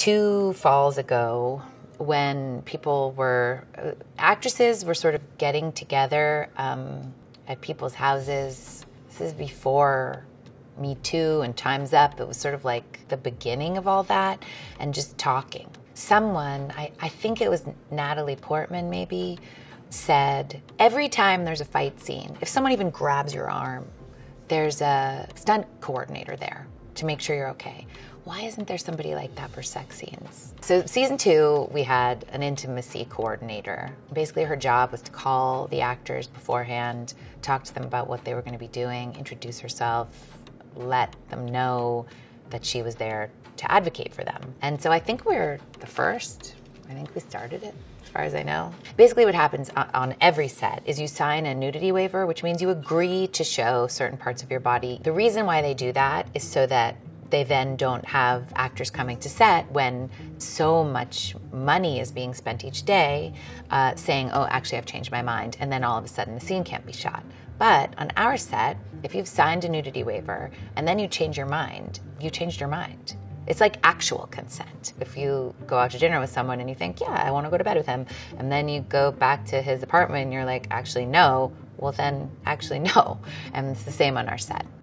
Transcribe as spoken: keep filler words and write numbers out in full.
two falls ago, when people were, uh, actresses were sort of getting together um, at people's houses. This is before Me Too and Time's Up. It was sort of like the beginning of all that, and just talking. Someone, I, I think it was Natalie Portman maybe, said, every time there's a fight scene, if someone even grabs your arm, there's a stunt coordinator there to make sure you're okay. Why isn't there somebody like that for sex scenes? So season two, we had an intimacy coordinator. Basically her job was to call the actors beforehand, talk to them about what they were going to be doing, introduce herself, let them know that she was there to advocate for them. And so I think we're the first. I think we started it, as far as I know. Basically what happens on every set is you sign a nudity waiver, which means you agree to show certain parts of your body. The reason why they do that is so that they then don't have actors coming to set when so much money is being spent each day uh, saying, oh, actually I've changed my mind, and then all of a sudden the scene can't be shot. But on our set, if you've signed a nudity waiver and then you change your mind, you changed your mind. It's like actual consent. If you go out to dinner with someone and you think, yeah, I want to go to bed with him, and then you go back to his apartment and you're like, actually no, well then actually no. And it's the same on our set.